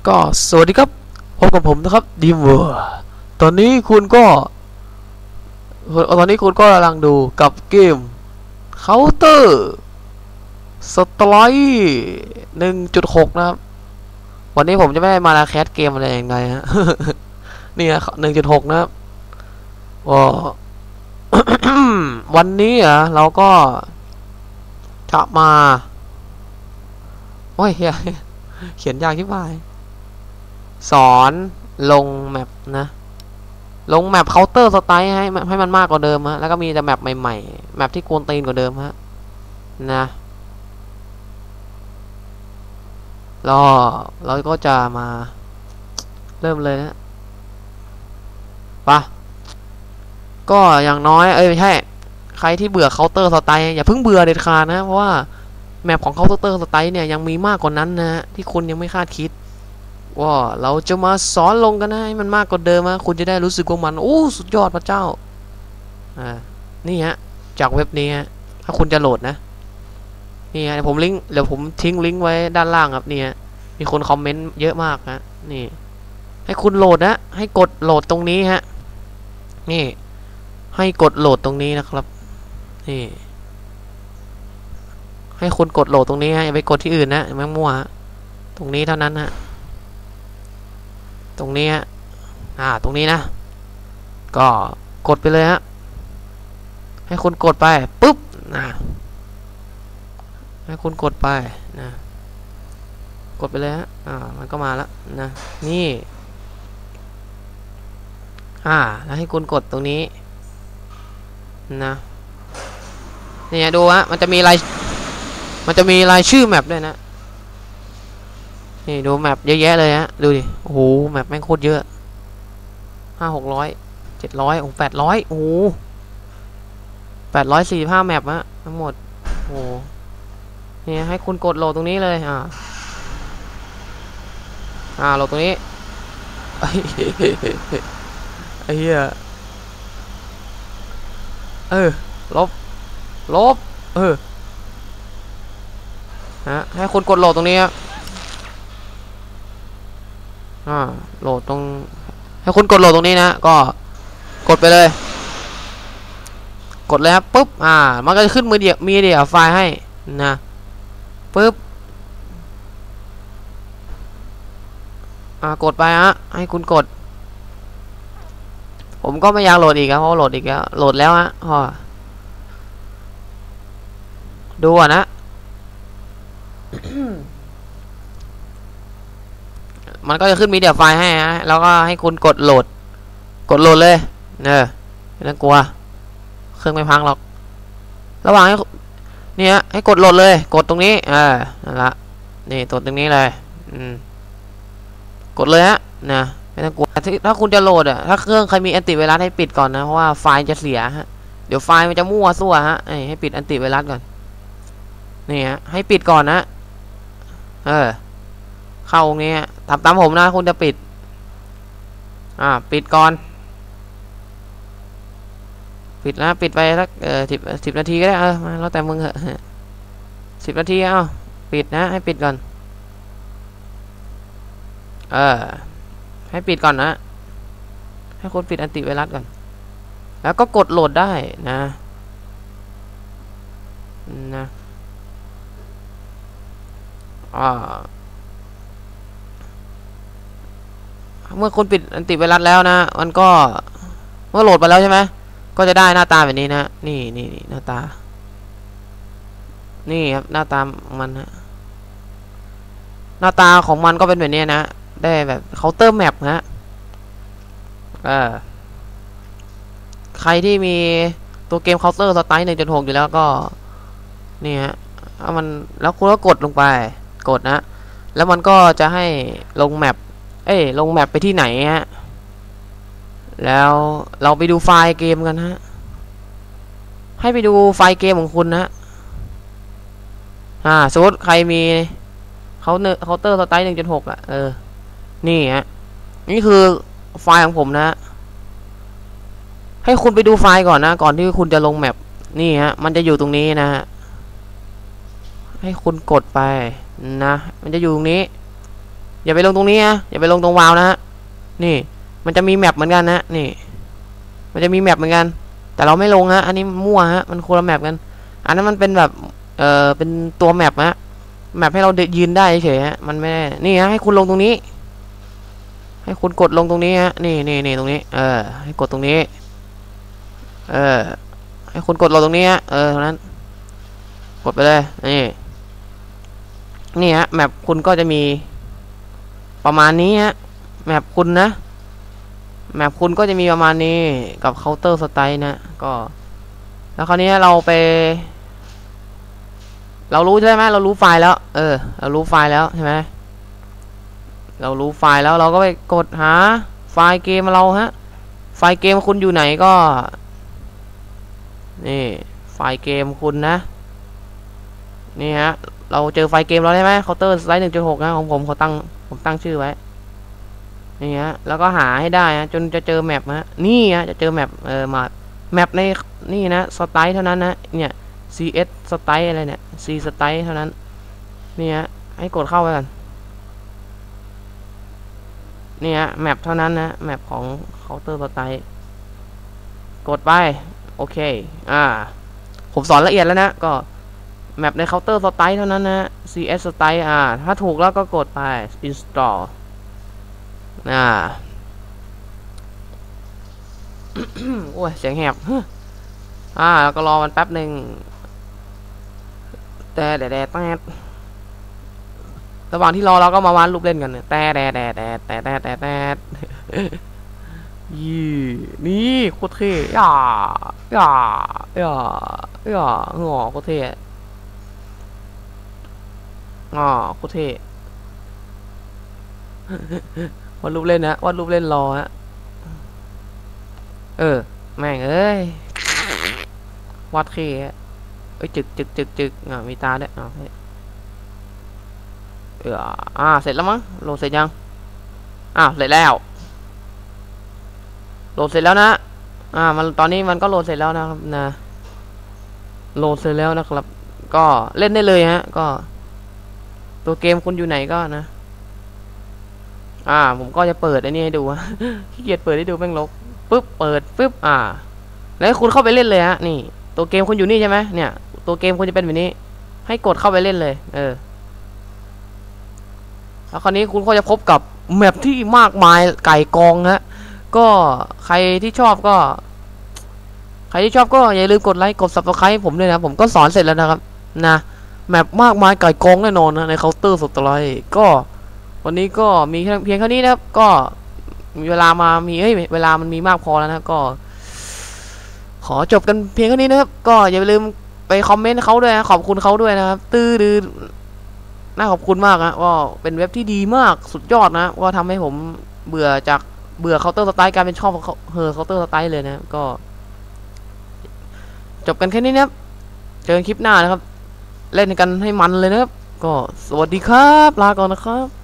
ก็สวัสดีครับพบกับผมนะครับดีมเวอร์ตอนนี้คุณก็กำลังดูกับเกม Counter Strike 1.6 นะครับวันนี้ผมจะไม่ได้มาแคสเกมอะไรอย่างไรฮะ นี่นะ 1.6 นะครับวันนี้เราก็จะมาโอ้ยเขียนยากชิบหายสอนลงแมปนะลงแมปเคาน์เตอร์สไตล์ให้มันมากกว่าเดิมฮะแล้วก็มีแต่แมปใหม่ๆแมปที่กวนตีนกว่าเดิมฮะนะเราก็จะมาเริ่มเลยนะปะก็อย่างน้อยไม่ใช่ใครที่เบื่อเคาน์เตอร์สไตล์อย่าเพิ่งเบื่อเด็ดขาดนะเพราะว่าแมปของเคาน์เตอร์สไตล์เนี่ยยังมีมากกว่านั้นนะที่คุณยังไม่คาดคิดว่าเราจะมาสอนลงกันให้มันมากกว่าเดิมนะคุณจะได้รู้สึกว่ามันโอ้สุดยอดพระเจ้านี่ฮะจากเว็บนี้ฮะถ้าคุณจะโหลดนะนี่ฮะเดี๋ยวผมทิ้งลิงก์ไว้ด้านล่างครับนี่ฮะมีคนคอมเมนต์เยอะมากฮะนี่ให้คุณโหลดนะให้กดโหลดตรงนี้ฮะนี่ให้กดโหลดตรงนี้นะครับนี่ให้คุณกดโหลดตรงนี้ฮะอย่าไปกดที่อื่นนะไม่มั่วตรงนี้เท่านั้นฮะตรงนี้ฮะตรงนี้นะก็กดไปเลยฮะให้คุณกดไปปุ๊บให้คุณกดไปนะกดไปเลยฮะมันก็มาแล้วนะนี่แล้วให้คุณกดตรงนี้นะนี่ดูฮะมันจะมีรายชื่อแมปด้วยนะนี่ดูแมปเยอะแยะเลยฮะดูดิโอ้โหแมปแม่งโคตรเยอะ600 700 800โอ้โห845แมปฮะทั้งหมดโอ้นี่ให้คุณกดโหลดตรงนี้เลยโหลดตรงนี้ไอ้เหี้ยลบให้คุณกดโหลดตรงนี้ครับโหลดตรงให้คุณกดโหลดตรงนี้นะก็กดไปเลยกดเลยครับปุ๊บมันก็จะขึ้นมีเดียไฟล์ให้นะปุ๊บกดไปฮะให้คุณกดผมก็ไม่อยากโหลดอีกครับเพราะโหลดอีกแล้วโหลดแล้วฮะดูนะมันก็จะขึ้นมีเดียไฟล์ให้ฮะแล้วก็ให้คุณกดโหลดเลยไม่ต้องกลัวเครื่องไม่พังหรอกระหว่างนี่ฮะให้กดโหลดเลยกดตรงนี้นั่นละนี่กดตรงนี้เลยกดเลยฮะนะไม่ต้องกลัวถ้าคุณจะโหลดถ้าเครื่องใครมีแอนติไวรัสให้ปิดก่อนนะเพราะว่าไฟล์จะเสียฮะเดี๋ยวไฟล์มันจะมั่วซั่วฮะให้ปิดแอนติไวรัสก่อนนี่ฮะให้ปิดก่อนนะเข้าตรงนี้ทำตามผมนะคุณจะปิดปิดก่อนปิดนะปิดไปสัก10 นาทีก็ได้มาแล้วแต่มึงเหอะ10 นาทีปิดนะให้ปิดก่อนให้ปิดก่อนนะให้คุณปิดแอนติไวรัสก่อนแล้วก็กดโหลดได้นะเมื่อคุณปิดแอนติไวรัสแล้วนะมันก็เมื่อโหลดไปแล้วใช่ไหมก็จะได้หน้าตาแบบนี้นะนี่หน้าตานี่ครับหน้าตามันฮะหน้าตาของมันก็เป็นแบบนี้นะได้แบบเคาน์เตอร์แมปนะใครที่มีตัวเกมเคาน์เตอร์สไตล์ 1.6 อยู่แล้วก็นี่ฮะมันแล้วคุณก็กดลงไปกดนะแล้วมันก็จะให้ลงแมปไปที่ไหนฮะแล้วเราไปดูไฟล์เกมกันฮะให้ไปดูไฟล์เกมของคุณนะสมมติใครมีเคาน์เตอร์สไตล์ 1.6 นี่ฮะนี่คือไฟล์ของผมนะให้คุณไปดูไฟล์ก่อนนะก่อนที่คุณจะลงแมปนี่ฮะมันจะอยู่ตรงนี้นะฮะให้คุณกดไปนะมันจะอยู่ตรงนี้อย่าไปลงตรงนี้นะอย่าไปลงตรงวาล์วนะฮะนี่มันจะมีแมปเหมือนกันนะนี่มันจะมีแมปเหมือนกันแต่เราไม่ลงฮะอันนี้มั่วฮะมันคนละแมปกันอันนั้นมันเป็นแบบเป็นตัวแมปฮะแมปให้เรายืนได้เฉยฮะมันไม่ได้นี่ฮะให้คุณลงตรงนี้ให้คุณกดลงตรงนี้ฮะนี่ตรงนี้ให้กดตรงนี้ให้คุณกดลงตรงนี้ฮะเท่านั้นกดไปเลยนี่ฮะแมปคุณก็จะมีประมาณนี้ฮะแมปคุณนะแมปคุณก็จะมีประมาณนี้กับเคาน์เตอร์สไตล์นะก็แล้วคราวนี้เรารู้ใช่ไหมเรารู้ไฟล์แล้วเรารู้ไฟล์แล้วใช่ไหมเรารู้ไฟล์แล้วเราก็ไปกดหาไฟล์เกมเราฮะไฟล์เกมคุณอยู่ไหนก็นี่ไฟล์เกมคุณนะนี่ฮะเราเจอไฟล์เกมเราใช่ไหมเคาน์เตอร์สไลด์ 1.6 นะของผมผมตั้งชื่อไว้นี่ฮะแล้วก็หาให้ได้นะจนจะเจอแมปฮะนี่ฮะจะเจอแมปมาแมปในนี่นะสไตล์เท่านั้นนะเนี่ย CS สไตล์อะไรเนี่ย C สไตล์เท่านั้นนี่ฮะให้กดเข้าไปกันนี่ฮะแมปเท่านั้นนะแมปของเคาน์เตอร์สไตล์กดไปโอเคผมสอนละเอียดแล้วนะก็แมปในเคาน์เตอร์สไตล์เท่านั้นนะ CS สไตล์ถ้าถูกแล้วก็กดไป install โอ้ยเสียงแหบแล้วก็รอมันแป๊บหนึ่งแต่ระหว่างที่รอเราก็มาวาดรูปเล่นกันแต่ยี่นี่โคตรเท่งอโคตรเท่โคตรเท่วาดรูปเล่นนะวาดรูปเล่นรอฮะแม่งเอ้ยวาดเท่จึกมีตาด้วยเสร็จแล้วมั้งโหลดเสร็จยังเสร็จแล้วโหลดเสร็จแล้วนะมันตอนนี้มันก็โหลดเสร็จแล้วนะครับโหลดเสร็จแล้วนะครับก็เล่นได้เลยฮะก็ตัวเกมคุณอยู่ไหนก็นะผมก็จะเปิดอันนี้ให้ดูขี้เกียจเปิดให้ดูแม่งลกปึ๊บเปิดปึ๊บแล้วคุณเข้าไปเล่นเลยฮะนี่ตัวเกมคุณอยู่นี่ใช่ไหมเนี่ยตัวเกมคุณจะเป็นแบบนี้ให้กดเข้าไปเล่นเลยแล้วคราวนี้คุณก็จะพบกับแมปที่มากมายไก่กองฮะก็ใครที่ชอบก็อย่าลืมกดไลค์กด Subscribe ผมด้วยนะผมก็สอนเสร็จแล้วนะครับนะแมปมากมายไก่กองแน่นอนนะในเคาน์เตอร์สไตล์ก็วันนี้ก็มีเพียงเท่านี้นะครับก็มีเวลามามีเวลามันมีมากพอแล้วนะก็ขอจบกันเพียงเท่านี้นะครับก็อย่าลืมไปคอมเมนต์เขาด้วยนะขอบคุณเขาด้วยนะครับน่าขอบคุณมากนะก็เป็นเว็บที่ดีมากสุดยอดนะก็ทำให้ผมเบื่อเคาน์เตอร์สไตล์กลายเป็นชอบเคาน์เตอร์สไตล์เลยนะก็จบกันแค่นี้นะครับเจอกันคลิปหน้านะครับเล่นกันให้มันเลยนะครับก็สวัสดีครับลาก่อนนะครับ